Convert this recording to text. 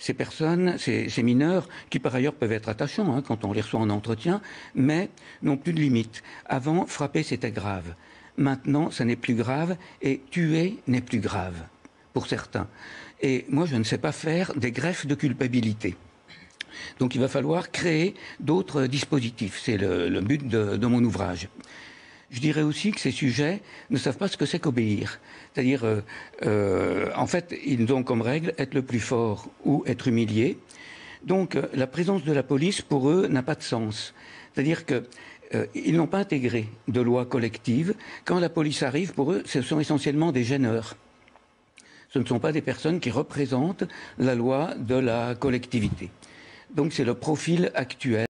ces personnes, ces mineurs, qui par ailleurs peuvent être attachants quand on les reçoit en entretien, mais n'ont plus de limite. Avant, frapper c'était grave. Maintenant, ça n'est plus grave et tuer n'est plus grave pour certains. Et moi, je ne sais pas faire des greffes de culpabilité. Donc il va falloir créer d'autres dispositifs. C'est le but de mon ouvrage. Je dirais aussi que ces sujets ne savent pas ce que c'est qu'obéir. C'est-à-dire, en fait, ils ont comme règle être le plus fort ou être humilié. Donc la présence de la police, pour eux, n'a pas de sens. C'est-à-dire que ils n'ont pas intégré de loi collective. Quand la police arrive, pour eux, ce sont essentiellement des gêneurs. Ce ne sont pas des personnes qui représentent la loi de la collectivité. Donc c'est le profil actuel.